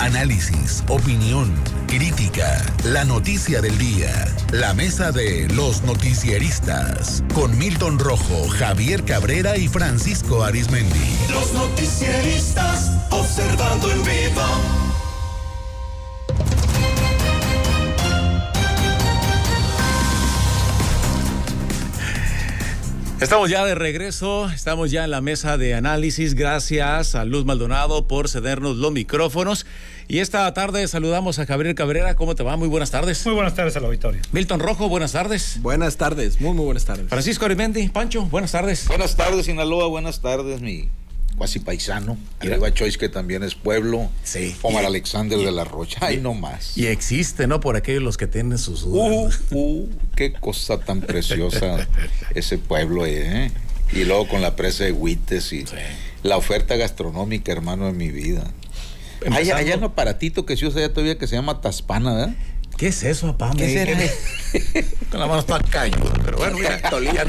análisis, opinión, crítica, la noticia del día. La mesa de los noticieristas con Milton Rojo, Javier Cabrera y Francisco Arizmendi. Los noticieristas observando en vivo. Estamos ya de regreso, estamos ya en la mesa de análisis. Gracias a Luz Maldonado por cedernos los micrófonos. Y esta tarde saludamos a Javier Cabrera. ¿Cómo te va? Muy buenas tardes. Muy buenas tardes al auditorio. Milton Rojo, buenas tardes. Buenas tardes, muy buenas tardes. Francisco Arizmendi, Pancho, buenas tardes. Buenas tardes, Sinaloa, buenas tardes, mi cuasi paisano. Arriba Choice, que también es pueblo. Sí. Omar Alexander de la Rocha. Ay, no más. Y existe, ¿no? Por aquellos los que tienen sus dudas. Qué cosa tan preciosa ese pueblo, ¿eh? Y luego con la presa de Huites y la oferta gastronómica, hermano, de mi vida. Allá hay un aparatito que se usa ya todavía que se llama Taspana, ¿verdad? ¿Qué es eso, papá? ¿Qué será? Con la mano está cañuda, pero bueno, mira,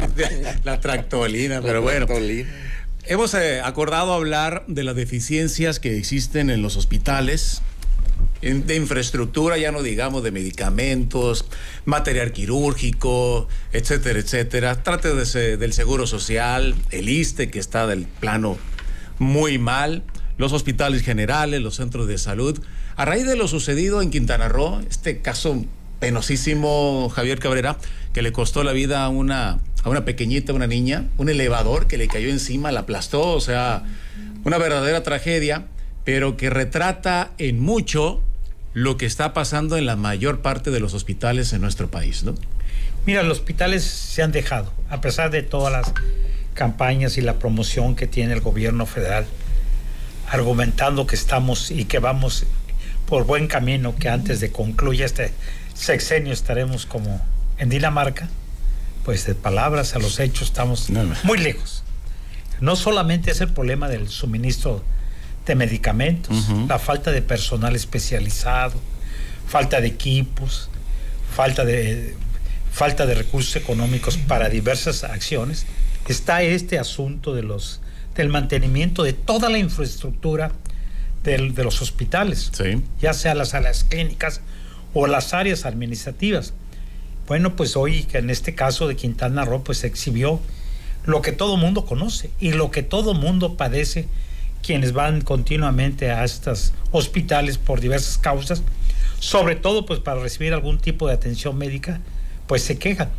la tractolina, pero bueno. Hemos acordado hablar de las deficiencias que existen en los hospitales, de infraestructura, ya no digamos de medicamentos, material quirúrgico, etcétera, etcétera. Trate del Seguro Social, el ISSSTE, que está del plano muy mal, los hospitales generales, los centros de salud. A raíz de lo sucedido en Quintana Roo, este caso penosísimo, Javier Cabrera, que le costó la vida a una pequeñita, una niña, un elevador que le cayó encima, la aplastó, o sea, una verdadera tragedia, pero que retrata en mucho lo que está pasando en la mayor parte de los hospitales en nuestro país, ¿no? Mira, los hospitales se han dejado, a pesar de todas las campañas y la promoción que tiene el gobierno federal, argumentando que estamos y que vamos por buen camino, que antes de concluya este sexenio estaremos como en Dinamarca. Pues de palabras a los hechos estamos muy lejos. No solamente es el problema del suministro de medicamentos, la falta de personal especializado, falta de equipos, falta de recursos económicos para diversas acciones. Está este asunto del mantenimiento de toda la infraestructura de los hospitales, ya sea las salas clínicas o las áreas administrativas. Bueno, pues hoy, en este caso de Quintana Roo, pues se exhibió lo que todo mundo conoce y lo que todo mundo padece, quienes van continuamente a estos hospitales por diversas causas, sobre todo pues para recibir algún tipo de atención médica, pues se quejan.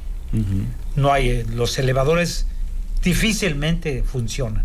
No hay, los elevadores difícilmente funcionan.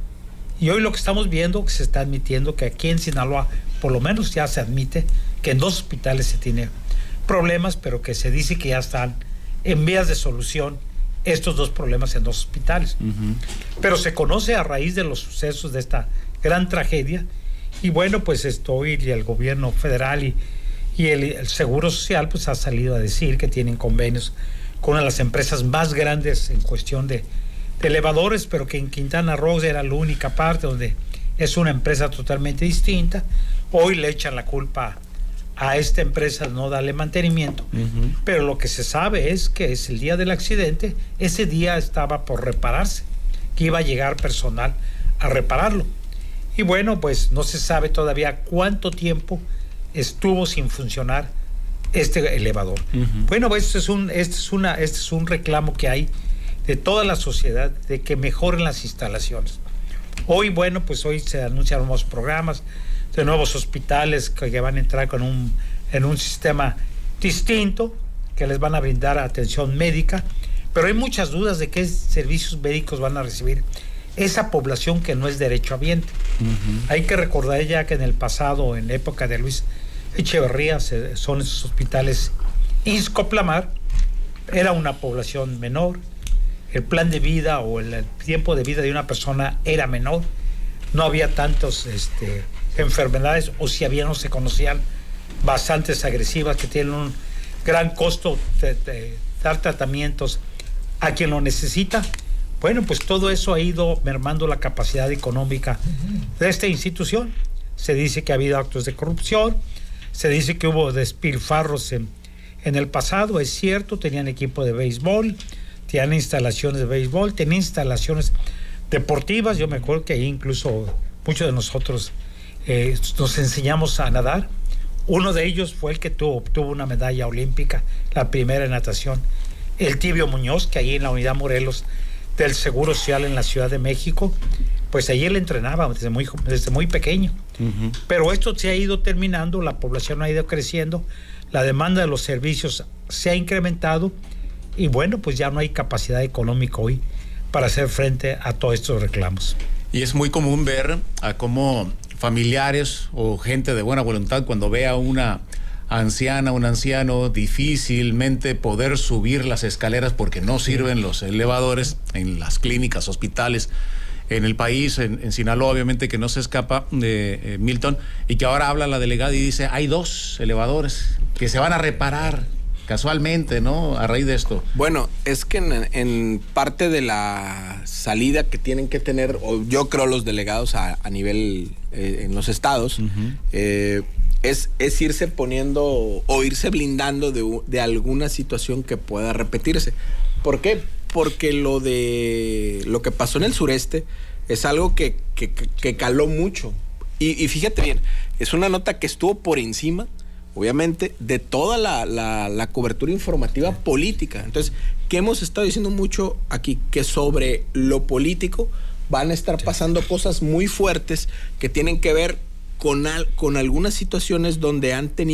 Y hoy lo que estamos viendo, que se está admitiendo que aquí en Sinaloa, por lo menos ya se admite que en 2 hospitales se tiene problemas, pero que se dice que ya están en vías de solución estos 2 problemas en 2 hospitales. Pero se conoce a raíz de los sucesos de esta gran tragedia, y bueno, pues hoy el gobierno federal y el Seguro Social pues ha salido a decir que tienen convenios con una de las empresas más grandes en cuestión de elevadores, pero que en Quintana Roo era la única parte donde es una empresa totalmente distinta. Hoy le echan la culpa a esta empresa de no darle mantenimiento, pero lo que se sabe es que es el día del accidente, ese día estaba por repararse, que iba a llegar personal a repararlo. Y bueno, pues no se sabe todavía cuánto tiempo estuvo sin funcionar este elevador. Bueno, pues este es un reclamo que hay de toda la sociedad, de que mejoren las instalaciones. Hoy, bueno, pues hoy se anuncian nuevos programas de nuevos hospitales que van a entrar en un sistema distinto, que les van a brindar atención médica, pero hay muchas dudas de qué servicios médicos van a recibir esa población que no es derechohabiente. Hay que recordar ya que en el pasado, en la época de Luis Echeverría, son esos hospitales Izcoplamar, era una población menor, el plan de vida o el tiempo de vida de una persona era menor, no había tantos enfermedades, o si había no se conocían, bastantes agresivas que tienen un gran costo de dar tratamientos a quien lo necesita. Bueno, pues todo eso ha ido mermando la capacidad económica de esta institución. Se dice que ha habido actos de corrupción, se dice que hubo despilfarros en el pasado, es cierto, tenían equipo de béisbol, tenían instalaciones de béisbol, tenían instalaciones deportivas. Yo me acuerdo que ahí incluso muchos de nosotros nos enseñamos a nadar. Uno de ellos fue el que obtuvo una medalla olímpica, la primera en natación, el Tibio Muñoz, que ahí en la Unidad Morelos del Seguro Social en la Ciudad de México, pues allí él entrenaba desde muy pequeño. Uh-huh. Pero esto se ha ido terminando, la población ha ido creciendo, la demanda de los servicios se ha incrementado y bueno, pues ya no hay capacidad económica hoy para hacer frente a todos estos reclamos. Y es muy común ver a cómo familiares o gente de buena voluntad, cuando ve a una anciana, un anciano, difícilmente poder subir las escaleras porque no sirven los elevadores en las clínicas, hospitales en el país, en Sinaloa, obviamente, que no se escapa de Milton, y que ahora habla la delegada y dice, hay 2 elevadores que se van a reparar casualmente, ¿no? A raíz de esto. Bueno, es que en parte de la salida que tienen que tener, o yo creo los delegados a nivel en los estados, uh-huh. Es irse poniendo o irse blindando de alguna situación que pueda repetirse. ¿Por qué? Porque lo que pasó en el sureste es algo que caló mucho. Y fíjate bien, es una nota que estuvo por encima, obviamente, de toda la cobertura informativa política. Entonces, ¿qué hemos estado diciendo mucho aquí? Que sobre lo político van a estar pasando cosas muy fuertes que tienen que ver con algunas situaciones donde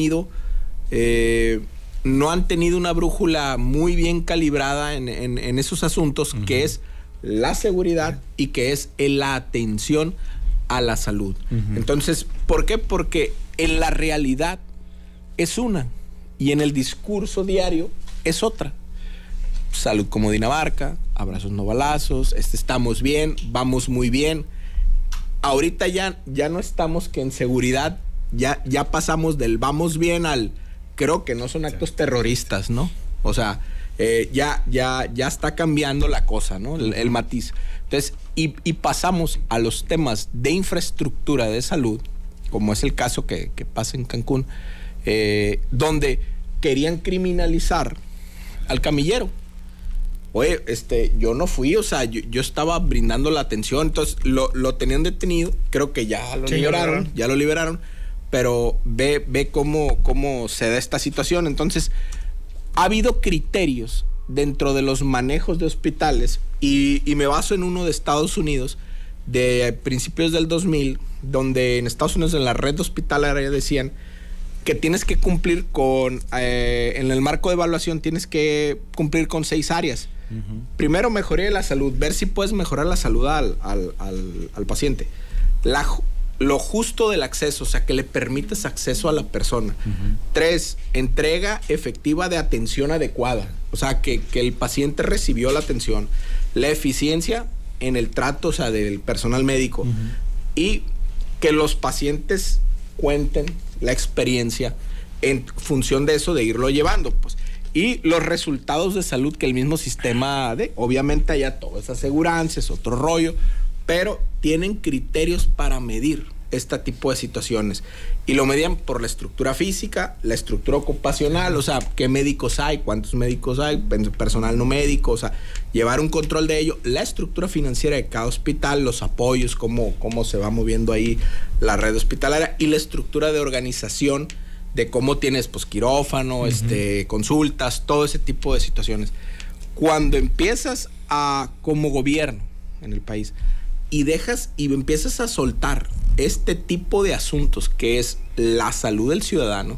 no han tenido una brújula muy bien calibrada en esos asuntos, uh-huh. que es la seguridad y que es la atención a la salud. Uh-huh. Entonces, ¿por qué? Porque en la realidad es una y en el discurso diario es otra. Salud como Dinamarca, abrazos no balazos, estamos bien, vamos muy bien. Ahorita ya no estamos que en seguridad, ya pasamos del vamos bien al creo que no son actos terroristas, ¿no? O sea, ya está cambiando la cosa, ¿no? El matiz. Entonces, y pasamos a los temas de infraestructura de salud, como es el caso que pasa en Cancún, donde querían criminalizar al camillero. Oye, yo no fui, o sea, yo estaba brindando la atención, entonces lo tenían detenido, creo que ya lo liberaron, pero ve cómo se da esta situación. Entonces, ha habido criterios dentro de los manejos de hospitales, y me baso en uno de Estados Unidos, de principios del 2000, donde en Estados Unidos en la red hospitalaria decían que tienes que cumplir en el marco de evaluación tienes que cumplir con 6 áreas. Uh-huh. Primero, mejoría de la salud, ver si puedes mejorar la salud al paciente. Lo justo del acceso, o sea, que le permites acceso a la persona. Uh-huh. 3, entrega efectiva de atención adecuada, o sea, que el paciente recibió la atención. La eficiencia en el trato, o sea, del personal médico. Uh-huh. Y que los pacientes cuenten la experiencia en función de eso, de irlo llevando, pues. Y los resultados de salud que el mismo sistema obviamente allá todo es aseguranza, es otro rollo, pero tienen criterios para medir este tipo de situaciones. Y lo medían por la estructura física, la estructura ocupacional, o sea, qué médicos hay, cuántos médicos hay, personal no médico, o sea, llevar un control de ello, la estructura financiera de cada hospital, los apoyos, cómo se va moviendo ahí la red hospitalaria, y la estructura de organización de cómo tienes pues quirófano, uh-huh. Consultas, todo ese tipo de situaciones. Cuando empiezas como gobierno en el país y empiezas a soltar este tipo de asuntos que es la salud del ciudadano,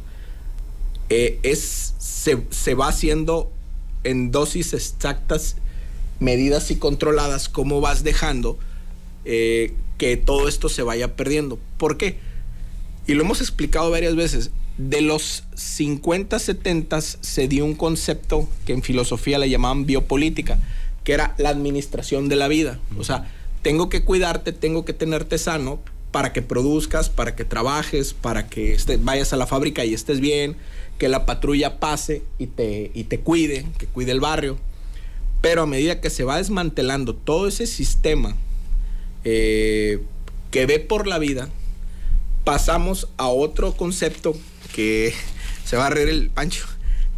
se va haciendo en dosis exactas, medidas y controladas, cómo vas dejando que todo esto se vaya perdiendo. ¿Por qué? Y lo hemos explicado varias veces. De los 50, 70 se dio un concepto que en filosofía le llamaban biopolítica, que era la administración de la vida. O sea, tengo que cuidarte, tengo que tenerte sano para que produzcas, para que trabajes, para que vayas a la fábrica y estés bien, que la patrulla pase y te cuide, que cuide el barrio. Pero a medida que se va desmantelando todo ese sistema que ve por la vida, pasamos a otro concepto que se va a reír el Pancho,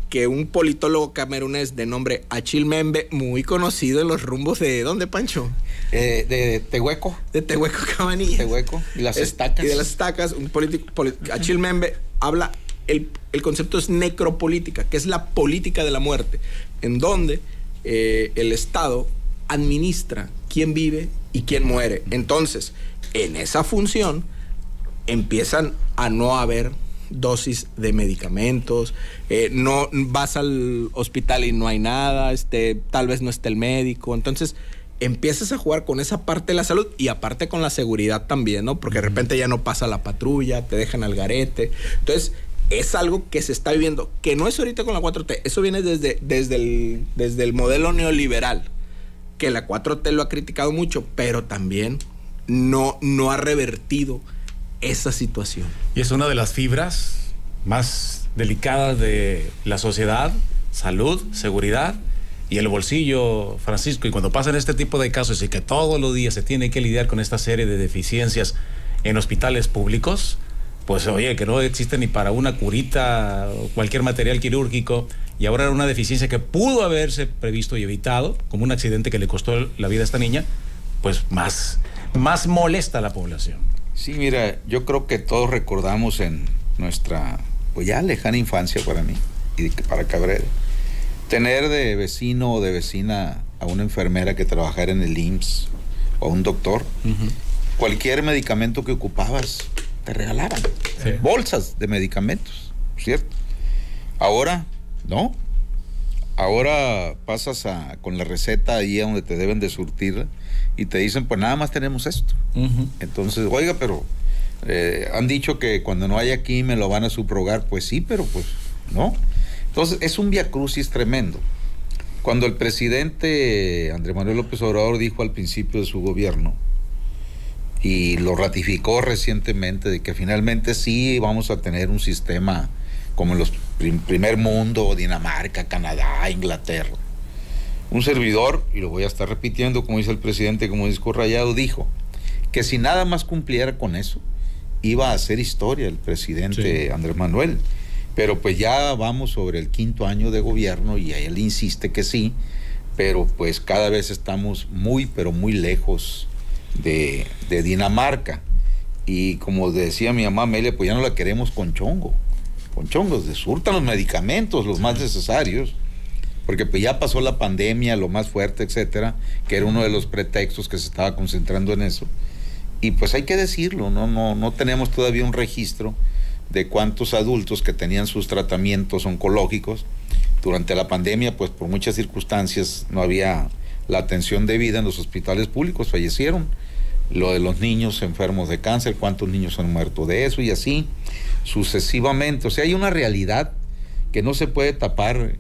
que un politólogo camerunés de nombre Achille Mbembe, muy conocido en los rumbos de ¿dónde, Pancho? De Tehueco. De Tehueco, Cabanillas. Tehueco. Y las estacas. Y de las estacas, un político, Achille Mbembe habla, el concepto es necropolítica, que es la política de la muerte, en donde el Estado administra quién vive y quién muere. Entonces, en esa función empiezan a no haber dosis de medicamentos, no vas al hospital y no hay nada, tal vez no esté el médico. Entonces empiezas a jugar con esa parte de la salud y aparte con la seguridad también, ¿no? Porque de repente ya no pasa la patrulla, te dejan al garete. Entonces es algo que se está viviendo, que no es ahorita con la 4T, eso viene desde el modelo neoliberal, que la 4T lo ha criticado mucho, pero también no ha revertido esa situación. Y es una de las fibras más delicadas de la sociedad: salud, seguridad y el bolsillo, Francisco. Y cuando pasan este tipo de casos y que todos los días se tiene que lidiar con esta serie de deficiencias en hospitales públicos, pues oye, que no existe ni para una curita o cualquier material quirúrgico, y ahora era una deficiencia que pudo haberse previsto y evitado, como un accidente que le costó la vida a esta niña, pues más molesta a la población. Sí, mira, yo creo que todos recordamos en nuestra, pues ya lejana infancia para mí y para Cabrera, tener de vecino o de vecina a una enfermera que trabajara en el IMSS o un doctor. Cualquier medicamento que ocupabas te regalaban, bolsas de medicamentos, ¿cierto? Ahora, no. Ahora pasas con la receta ahí a donde te deben de surtir y te dicen, pues nada más tenemos esto. Entonces, oiga, pero han dicho que cuando no hay aquí me lo van a subrogar. Pues sí, pero pues no. Entonces es un viacrucis tremendo. Cuando el presidente Andrés Manuel López Obrador dijo al principio de su gobierno, y lo ratificó recientemente, de que finalmente sí vamos a tener un sistema como en los primer mundo, Dinamarca, Canadá, Inglaterra. Un servidor, y lo voy a estar repitiendo como dice el presidente, como disco rayado, dijo que si nada más cumpliera con eso, iba a hacer historia el presidente Andrés Manuel. Pero pues ya vamos sobre el 5º año de gobierno y él insiste que sí, pero pues cada vez estamos muy, pero muy lejos de Dinamarca. Y como decía mi mamá Amelia, pues ya no la queremos con chongos, surtan los medicamentos, los más necesarios, porque pues ya pasó la pandemia, lo más fuerte, etcétera, que era uno de los pretextos que se estaba concentrando en eso. Y pues hay que decirlo, no tenemos todavía un registro de cuántos adultos que tenían sus tratamientos oncológicos durante la pandemia, pues por muchas circunstancias no había la atención debida en los hospitales públicos, fallecieron. Lo de los niños enfermos de cáncer, cuántos niños han muerto de eso, y así sucesivamente. O sea, hay una realidad que no se puede tapar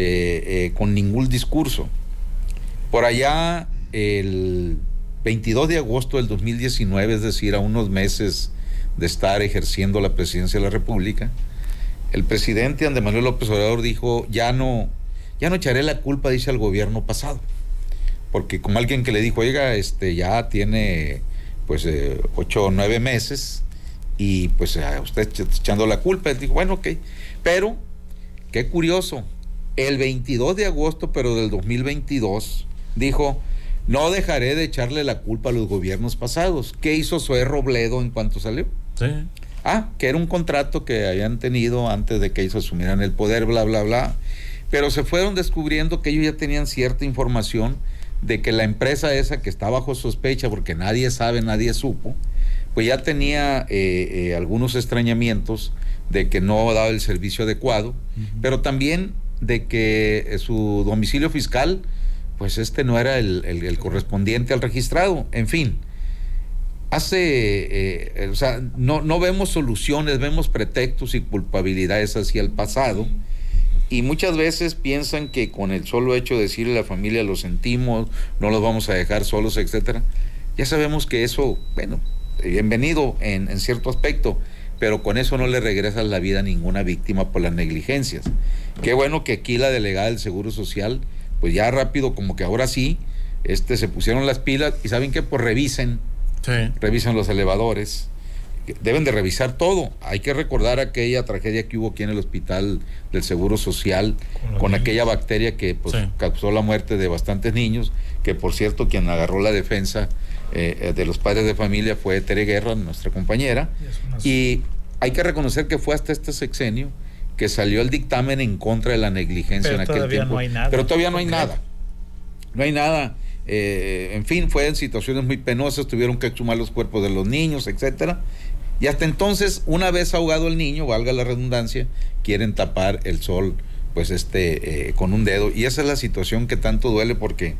con ningún discurso. Por allá, el 22 de agosto del 2019, es decir, a unos meses de estar ejerciendo la presidencia de la República, el presidente Andrés Manuel López Obrador dijo, ya no echaré la culpa, dice, al gobierno pasado. Porque como alguien que le dijo, oiga, ya tiene pues 8 o 9 meses y pues a usted echando la culpa, él dijo, bueno, ok, pero qué curioso, el 22 de agosto pero del 2022 dijo, no dejaré de echarle la culpa a los gobiernos pasados. ¿Qué hizo Zoé Robledo en cuanto salió? Sí. Que era un contrato que habían tenido antes de que ellos asumieran el poder, bla, bla, bla, pero se fueron descubriendo que ellos ya tenían cierta información de que la empresa esa que está bajo sospecha, porque nadie sabe, nadie supo, pues ya tenía algunos extrañamientos de que no daba el servicio adecuado, pero también de que su domicilio fiscal, pues no era el correspondiente al registrado. En fin, no vemos soluciones, vemos pretextos y culpabilidades hacia el pasado. Y muchas veces piensan que con el solo hecho de decirle a la familia lo sentimos, no los vamos a dejar solos, etcétera, ya sabemos que eso, bueno, bienvenido en cierto aspecto, pero con eso no le regresa la vida a ninguna víctima por las negligencias. Qué bueno que aquí la delegada del Seguro Social, pues ya rápido, como que ahora sí, se pusieron las pilas y ¿saben qué? Pues revisen los elevadores. deben de revisar todo. Hay que recordar aquella tragedia que hubo aquí en el hospital del Seguro Social con aquella bacteria que pues, causó la muerte de bastantes niños, que por cierto quien agarró la defensa de los padres de familia fue Tere Guerra, nuestra compañera, y hay que reconocer que fue hasta este sexenio que salió el dictamen en contra de la negligencia en aquel tiempo. No hay nada. Pero todavía no hay nada. No hay nada. En fin, fue en situaciones muy penosas, tuvieron que exhumar los cuerpos de los niños, etcétera. Y hasta entonces, una vez ahogado el niño, valga la redundancia, quieren tapar el sol, pues con un dedo. Y esa es la situación que tanto duele porque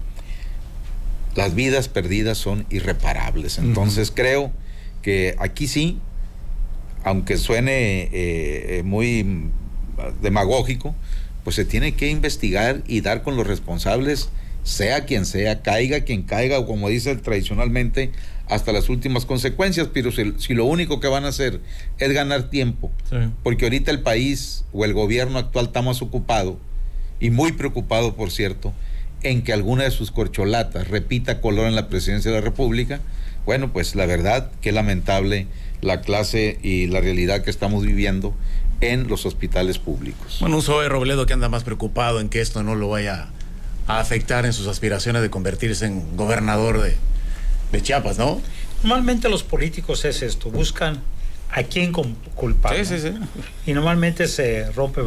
las vidas perdidas son irreparables. Entonces creo que aquí sí, aunque suene muy demagógico, pues se tiene que investigar y dar con los responsables, sea quien sea, caiga quien caiga, o como dice tradicionalmente, hasta las últimas consecuencias. Pero si lo único que van a hacer es ganar tiempo, porque ahorita el país o el gobierno actual está más ocupado, y muy preocupado, por cierto, en que alguna de sus corcholatas repita color en la presidencia de la República, bueno, pues la verdad, qué lamentable la clase y la realidad que estamos viviendo en los hospitales públicos. Bueno, un Zoe Robledo que anda más preocupado en que esto no lo vaya a afectar en sus aspiraciones de convertirse en gobernador de Chiapas, ¿no? Normalmente los políticos es esto, buscan a quién culpar. Sí, ¿no? sí, sí. Y normalmente se rompe,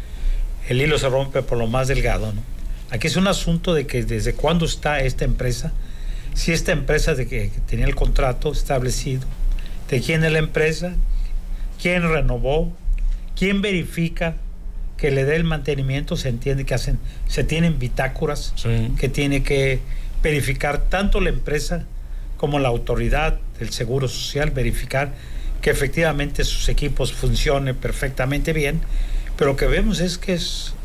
el hilo se rompe por lo más delgado, ¿no? Aquí es un asunto de que desde cuándo está esta empresa, si esta empresa de que tenía el contrato establecido, de quién es la empresa, quién renovó, quién verifica que le dé el mantenimiento. Se entiende que se tienen bitácoras que tiene que verificar tanto la empresa como la autoridad del Seguro Social, verificar que efectivamente sus equipos funcionen perfectamente bien, pero lo que vemos es que es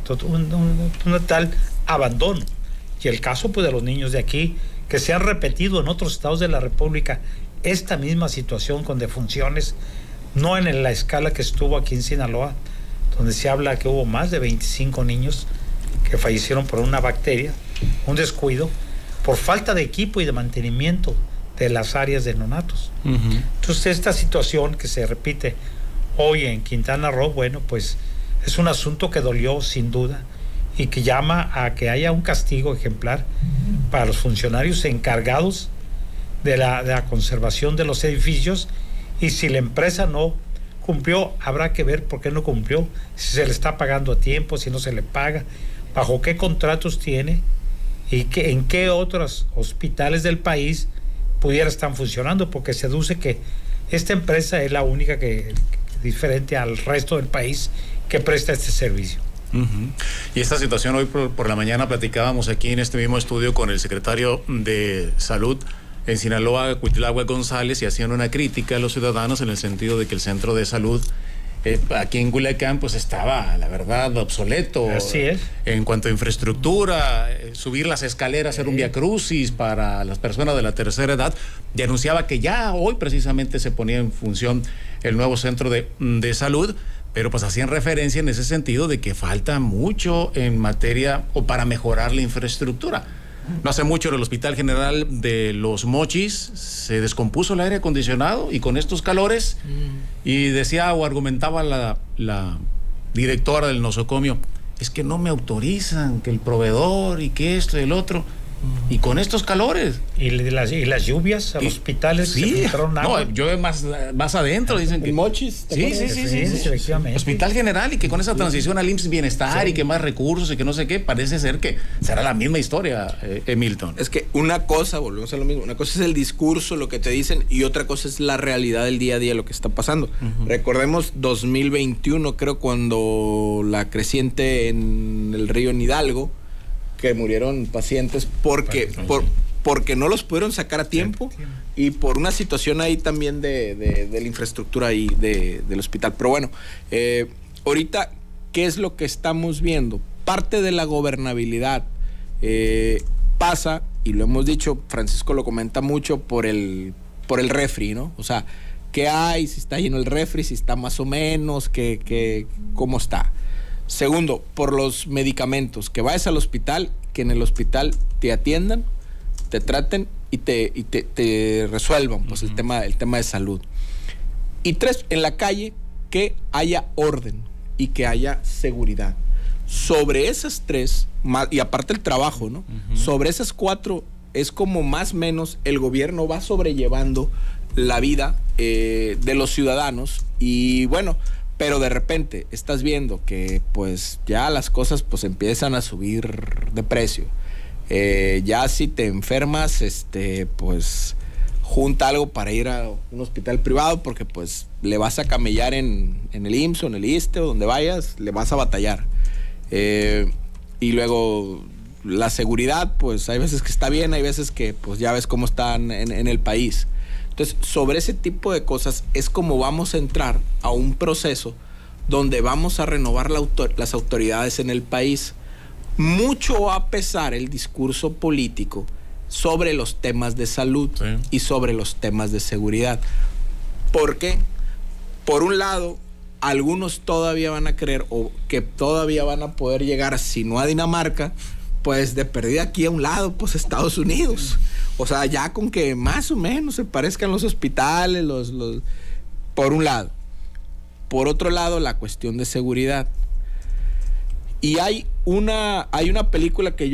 un tal abandono. Y el caso pues de los niños de aquí, que se han repetido en otros estados de la República esta misma situación con defunciones, no en la escala que estuvo aquí en Sinaloa, donde se habla que hubo más de 25 niños que fallecieron por una bacteria, un descuido, por falta de equipo y de mantenimiento de las áreas de neonatos. Entonces esta situación que se repite hoy en Quintana Roo, bueno, pues es un asunto que dolió sin duda y que llama a que haya un castigo ejemplar para los funcionarios encargados de la conservación de los edificios. Y si la empresa no cumplió, habrá que ver por qué no cumplió, si se le está pagando a tiempo, si no se le paga, bajo qué contratos tiene y en qué otros hospitales del país pudiera estar funcionando, porque se deduce que esta empresa es la única que diferente al resto del país que presta este servicio. Y esta situación hoy por la mañana platicábamos aquí en este mismo estudio con el secretario de Salud en Sinaloa, Cuitlahua González, y hacían una crítica a los ciudadanos en el sentido de que el centro de salud aquí en Culiacán pues estaba, la verdad, obsoleto. Así es. En cuanto a infraestructura, subir las escaleras era un viacrucis para las personas de la tercera edad, y anunciaba que ya hoy precisamente se ponía en función el nuevo centro de salud, pero pues hacían referencia en ese sentido de que falta mucho en materia o para mejorar la infraestructura. No hace mucho en el Hospital General de Los Mochis se descompuso el aire acondicionado y con estos calores, y decía o argumentaba la directora del nosocomio, es que no me autorizan, que el proveedor y que esto y el otro, y con estos calores. Y las lluvias a los hospitales, sí, se filtraron agua. No, llueve más adentro, dicen que. Mochis. Sí, efectivamente. Hospital General, y que con esa transición al IMSS Bienestar y que más recursos y que no sé qué, parece ser que será la misma historia, Milton. Es que una cosa, volvemos a lo mismo, una cosa es el discurso, lo que te dicen, y otra cosa es la realidad del día a día, lo que está pasando. Recordemos 2021, creo, cuando la creciente en el río en Hidalgo, que murieron pacientes porque no los pudieron sacar a tiempo y por una situación ahí también de la infraestructura ahí del hospital. Pero bueno, ahorita, ¿qué es lo que estamos viendo? Parte de la gobernabilidad pasa, y lo hemos dicho, Francisco lo comenta mucho, por el refri, ¿no? O sea, ¿qué hay? Si está lleno el refri, si está más o menos, ¿cómo está? Segundo, por los medicamentos, que vayas al hospital, que en el hospital te atiendan, te traten y te resuelvan pues el tema de salud. Y 3, en la calle, que haya orden y que haya seguridad. Sobre esas 3, y aparte el trabajo, ¿no? Sobre esas 4 es como más o menos el gobierno va sobrellevando la vida de los ciudadanos. Y bueno, pero de repente estás viendo que pues ya las cosas pues empiezan a subir de precio. Ya si te enfermas, pues junta algo para ir a un hospital privado, porque pues le vas a camellar en el IMSS o en el ISSSTE o donde vayas, le vas a batallar. Y luego la seguridad, pues hay veces que está bien, hay veces que pues ya ves cómo están en el país. Entonces, sobre ese tipo de cosas es como vamos a entrar a un proceso donde vamos a renovar las autoridades en el país. Mucho va a pesar el discurso político sobre los temas de salud y sobre los temas de seguridad. ¿Por qué? Por un lado, algunos todavía van a creer o que todavía van a poder llegar, si no a Dinamarca, pues de perdida aquí a un lado, pues Estados Unidos. O sea, ya con que más o menos se parezcan los hospitales, por un lado. Por otro lado, la cuestión de seguridad. Y hay una película que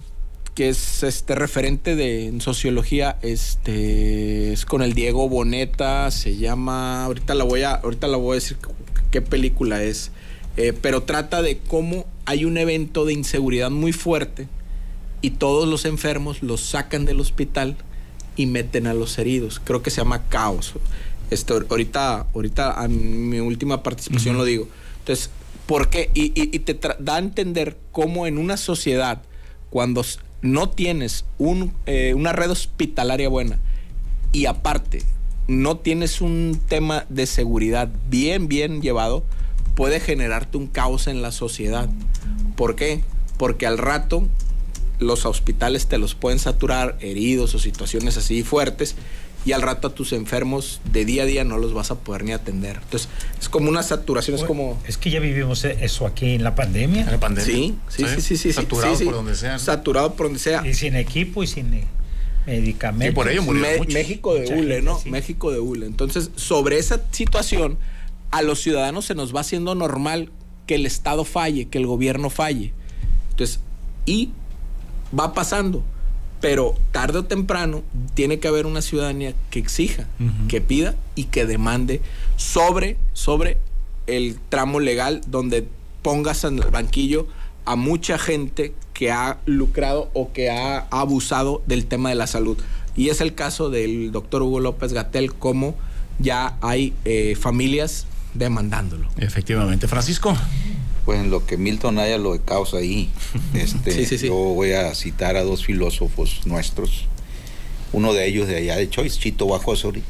es referente en sociología, es con el Diego Boneta, se llama, ahorita la voy a decir qué película es, pero trata de cómo hay un evento de inseguridad muy fuerte y todos los enfermos los sacan del hospital y meten a los heridos. Creo que se llama Caos. Ahorita a mi última participación lo digo. Entonces, ¿por qué? Y te da a entender cómo en una sociedad, cuando no tienes una red hospitalaria buena y aparte no tienes un tema de seguridad bien llevado, puede generarte un caos en la sociedad. ¿Por qué? Porque al rato los hospitales te los pueden saturar, heridos o situaciones así fuertes, y al rato a tus enfermos de día a día no los vas a poder ni atender. Entonces, es como una saturación, Es que ya vivimos eso aquí en la pandemia. ¿En la pandemia? Sí. Saturado por donde sea, ¿no? Saturado por donde sea. Y sin equipo y sin medicamentos. Y por ello murió México de hule, ¿no? Sí. México de hule. Entonces, sobre esa situación, a los ciudadanos se nos va haciendo normal que el Estado falle, que el gobierno falle. Entonces, y va pasando. Pero tarde o temprano tiene que haber una ciudadanía que exija, que pida y que demande sobre el tramo legal, donde pongas en el banquillo a mucha gente que ha lucrado o que ha abusado del tema de la salud. Y es el caso del doctor Hugo López-Gatell, como ya hay familias demandándolo. Efectivamente. Francisco. Pues en lo que Milton haya lo de causa ahí, sí. Yo voy a citar a 2 filósofos nuestros, uno de ellos de allá de Choice, Chito Bajosori,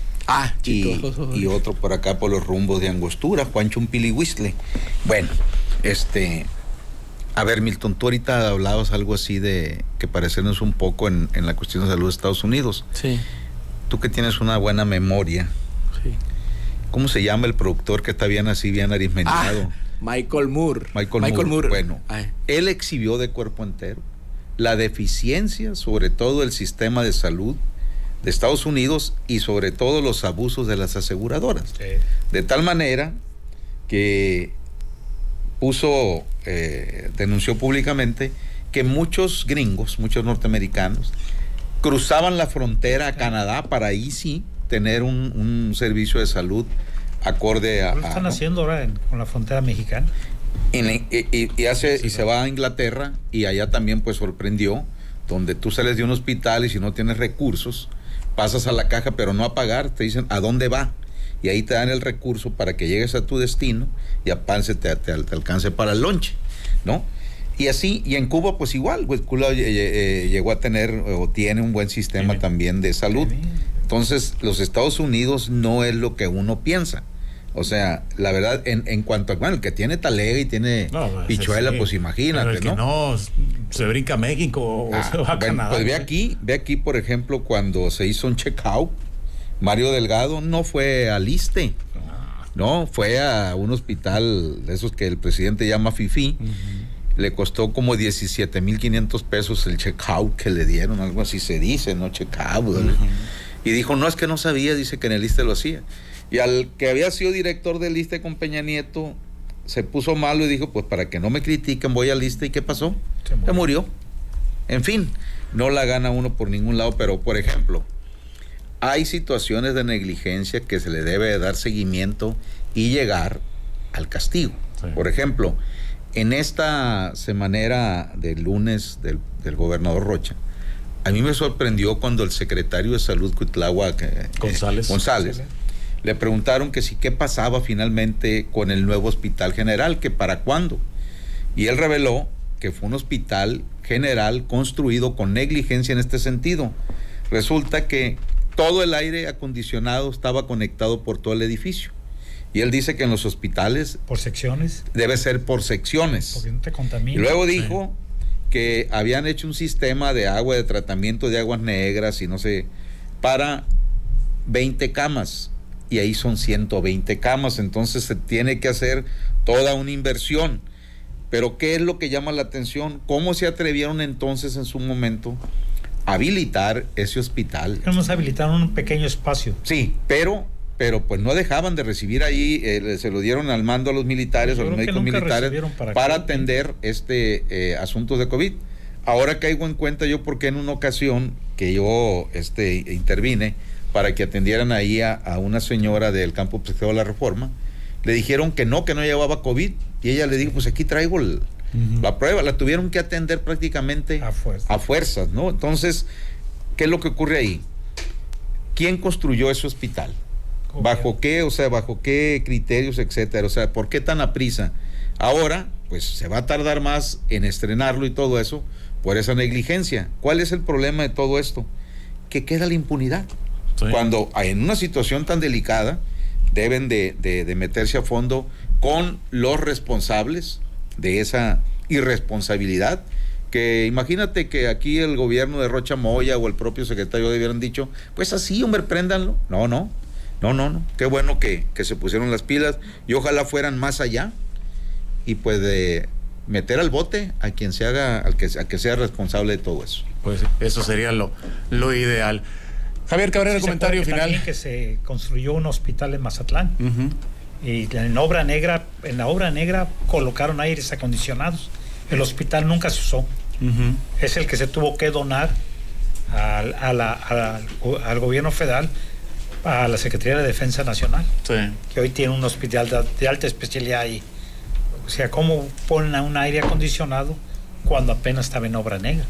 y otro por acá por los rumbos de Angostura, Juan Chumpilihuistle. Bueno, a ver, Milton, tú ahorita hablabas algo así de que parecernos un poco en la cuestión de salud de Estados Unidos. Sí. Tú que tienes una buena memoria, sí. ¿Cómo se llama el productor que está bien arismentado? Michael Moore. Michael Moore. Bueno, él exhibió de cuerpo entero la deficiencia, sobre todo el sistema de salud de Estados Unidos y sobre todo los abusos de las aseguradoras. Sí. De tal manera que denunció públicamente que muchos gringos, muchos norteamericanos, cruzaban la frontera a Canadá para ahí sí tener un servicio de salud acorde a... Lo están haciendo ahora con la frontera mexicana. Y se va a Inglaterra, y allá también pues sorprendió, donde tú sales de un hospital y si no tienes recursos, pasas a la caja pero no a pagar, te dicen ¿a dónde va? Y ahí te dan el recurso para que llegues a tu destino y aparte te alcance para el lonche, ¿no? Y así, y en Cuba pues igual, pues Cuba llegó a tener o tiene un buen sistema también de salud. Entonces, los Estados Unidos no es lo que uno piensa. O sea, la verdad, en cuanto a, bueno, el que tiene talega y tiene pichuela, pues imagínate, pero el que no se brinca a México o se va a Canadá. Pues ve aquí, por ejemplo, cuando se hizo un check-out, Mario Delgado no fue al ISSSTE, no, fue a un hospital de esos que el presidente llama FIFI. Le costó como 17,500 pesos el check-out que le dieron, algo así se dice, ¿no? Check-out. Y dijo, no, es que no sabía, dice que en el ISSSTE lo hacía. Y al que había sido director del ISSSTE con Peña Nieto, se puso malo y dijo, pues para que no me critiquen voy al ISSSTE. ¿Y qué pasó? Se murió. En fin, no la gana uno por ningún lado, pero por ejemplo, hay situaciones de negligencia que se le debe dar seguimiento y llegar al castigo. Sí. Por ejemplo, en esta semanera del lunes del gobernador Rocha, a mí me sorprendió cuando el secretario de Salud Cuitláhuac González le preguntaron que si qué pasaba finalmente con el nuevo hospital general, que para cuándo. Y él reveló que fue un hospital general construido con negligencia en este sentido. Resulta que todo el aire acondicionado estaba conectado por todo el edificio. Y él dice que en los hospitales... ¿Por secciones? Debe ser por secciones. Porque no te contamina. Y luego dijo que habían hecho un sistema de agua, de tratamiento de aguas negras y no sé, para 20 camas. Y ahí son 120 camas, entonces se tiene que hacer toda una inversión. Pero ¿qué es lo que llama la atención? ¿Cómo se atrevieron entonces en su momento a habilitar ese hospital? Queremos habilitar un pequeño espacio. Sí, pero pues no dejaban de recibir ahí, se lo dieron al mando a los militares, a los médicos militares, para atender asuntos de COVID. Ahora caigo en cuenta yo porque en una ocasión que yo intervine para que atendieran ahí a una señora del campo pesquero de la Reforma, le dijeron que no llevaba COVID, y ella le dijo, pues aquí traigo la prueba. La tuvieron que atender prácticamente a fuerzas, ¿no? Entonces, ¿qué es lo que ocurre ahí? ¿Quién construyó ese hospital? ¿Bajo qué? O sea, ¿bajo qué criterios, etcétera? O sea, ¿por qué tan aprisa? Ahora, pues se va a tardar más en estrenarlo y todo eso por esa negligencia. ¿Cuál es el problema de todo esto? Que queda la impunidad. Sí. Cuando en una situación tan delicada deben de meterse a fondo con los responsables de esa irresponsabilidad, que imagínate que aquí el gobierno de Rocha Moya o el propio secretario hubieran dicho, pues así, hombre, préndanlo. No. Qué bueno que se pusieron las pilas y ojalá fueran más allá y pues de meter al bote a quien se haga, a que sea responsable de todo eso. Pues eso sería lo ideal. Javier Cabrera, comentario final. También que se construyó un hospital en Mazatlán. Y en la obra negra colocaron aires acondicionados. El hospital nunca se usó. Es el que se tuvo que donar al gobierno federal, a la Secretaría de Defensa Nacional, que hoy tiene un hospital de alta especialidad ahí. O sea, ¿cómo ponen a un aire acondicionado cuando apenas estaba en obra negra?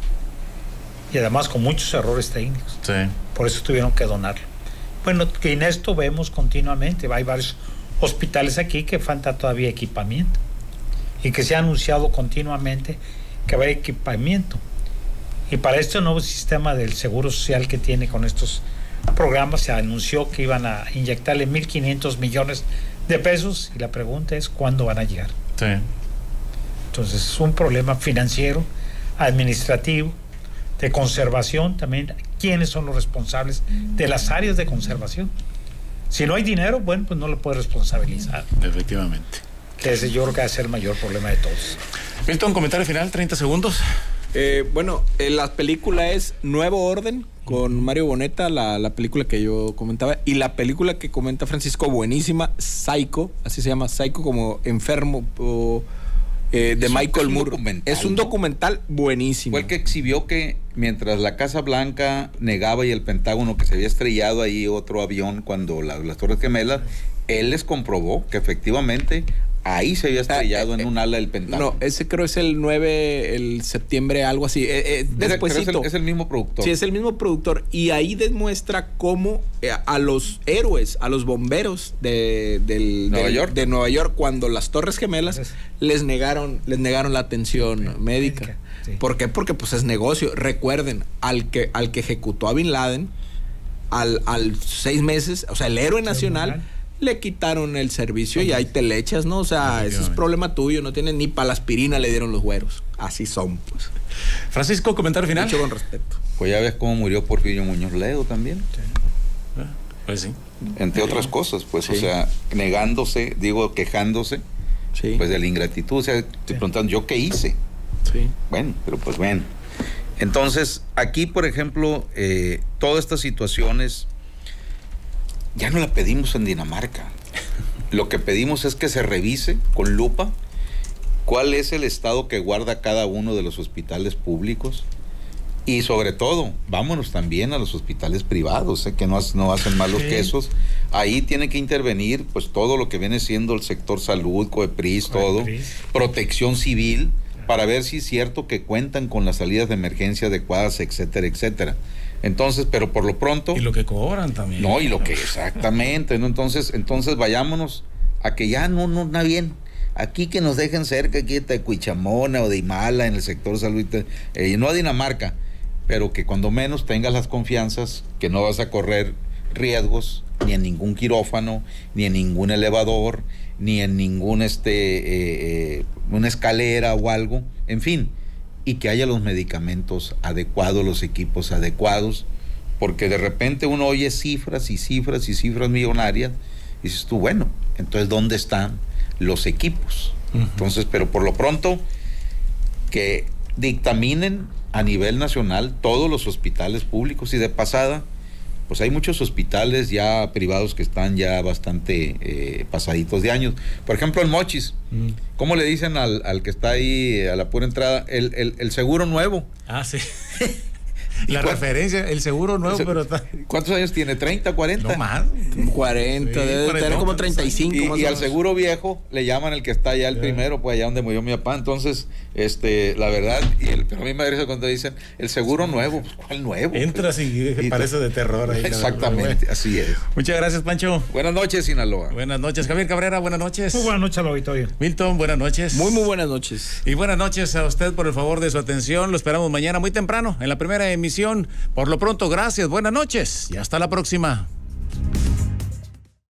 Y además con muchos errores técnicos. Por eso tuvieron que donarlo. Bueno, que en esto vemos continuamente. Hay varios hospitales aquí que falta todavía equipamiento y que se ha anunciado continuamente que va a haber equipamiento. Y para este nuevo sistema del Seguro Social que tiene con estos programas, se anunció que iban a inyectarle 1.500 millones de pesos y la pregunta es ¿cuándo van a llegar? Entonces es un problema financiero, administrativo, de conservación también. ¿Quiénes son los responsables de las áreas de conservación? Si no hay dinero, bueno, pues no lo puede responsabilizar. Efectivamente. Que ese yo creo que va a ser el mayor problema de todos. Milton, comentario final, 30 segundos. La película es Nuevo Orden, con Mario Boneta, la película que yo comentaba, y la película que comenta Francisco, buenísima, Psycho, así se llama, Psycho como enfermo, de Michael Moore. Es un documental buenísimo. Fue el que exhibió que mientras la Casa Blanca negaba y el Pentágono que se había estrellado ahí otro avión cuando las Torres Gemelas, él les comprobó que efectivamente ahí se había estrellado en un ala del Pentágono. No, ese creo es el 9, el septiembre, algo así. Despuésito. Es el mismo productor. Sí, es el mismo productor. Y ahí demuestra cómo a los héroes, a los bomberos de Nueva York, cuando las Torres Gemelas les negaron la atención médica. Sí. ¿Por qué? Porque pues es negocio. Recuerden, al que ejecutó a Bin Laden, al 6 meses, o sea, el héroe nacional, le quitaron el servicio y ahí te le echas, ¿no? O sea, ese es problema tuyo, no tienes ni para la aspirina le dieron los güeros. Así son, pues. Francisco, comentario final. Mucho con respeto. Pues ya ves cómo murió Porfirio Muñoz Ledo también. Sí. Pues sí. Entre otras cosas, pues, o sea, quejándose, pues de la ingratitud. O sea, estoy preguntando, ¿yo qué hice? Sí. Bueno, pero pues bueno. Entonces, aquí, por ejemplo, todas estas situaciones ya no la pedimos en Dinamarca. Lo que pedimos es que se revise con lupa cuál es el estado que guarda cada uno de los hospitales públicos. Y sobre todo, vámonos también a los hospitales privados, que no hacen mal los quesos. Ahí tiene que intervenir pues todo lo que viene siendo el sector salud, COEPRIS, todo, protección civil, para ver si es cierto que cuentan con las salidas de emergencia adecuadas, etcétera, etcétera. Entonces, pero por lo pronto... Y lo que cobran también. No, y lo que exactamente, ¿no? Entonces vayámonos a que ya no está bien. Aquí que nos dejen cerca, aquí de Tecuichamona o de Imala, en el sector salud, no a Dinamarca, pero que cuando menos tengas las confianzas que no vas a correr riesgos ni en ningún quirófano, ni en ningún elevador, ni en ningún una escalera o algo, en fin, y que haya los medicamentos adecuados, los equipos adecuados, porque de repente uno oye cifras y cifras y cifras millonarias, y dices tú, bueno, entonces ¿dónde están los equipos? Entonces, pero por lo pronto que dictaminen a nivel nacional todos los hospitales públicos, y de pasada pues hay muchos hospitales ya privados que están ya bastante pasaditos de años. Por ejemplo, en Mochis, ¿cómo le dicen al que está ahí a la pura entrada? El seguro nuevo. Ah, sí. La referencia, el seguro nuevo, pero está... ¿Cuántos años tiene? ¿30, 40? No más. 40, sí, debe tener como 35. Y al seguro viejo le llaman el que está allá el primero, pues allá donde murió mi papá. Entonces, la verdad, pero a mí me parece cuando dicen el seguro nuevo, pues ¿cuál nuevo? Entras y parece de terror ahí. Exactamente, así es. Muchas gracias, Pancho. Buenas noches, Sinaloa. Buenas noches, Javier Cabrera, buenas noches. Muy buenas noches al auditorio. Milton, buenas noches. Muy buenas noches. Y buenas noches a usted por el favor de su atención. Lo esperamos mañana muy temprano en la primera emisión. Por lo pronto, gracias, buenas noches y hasta la próxima.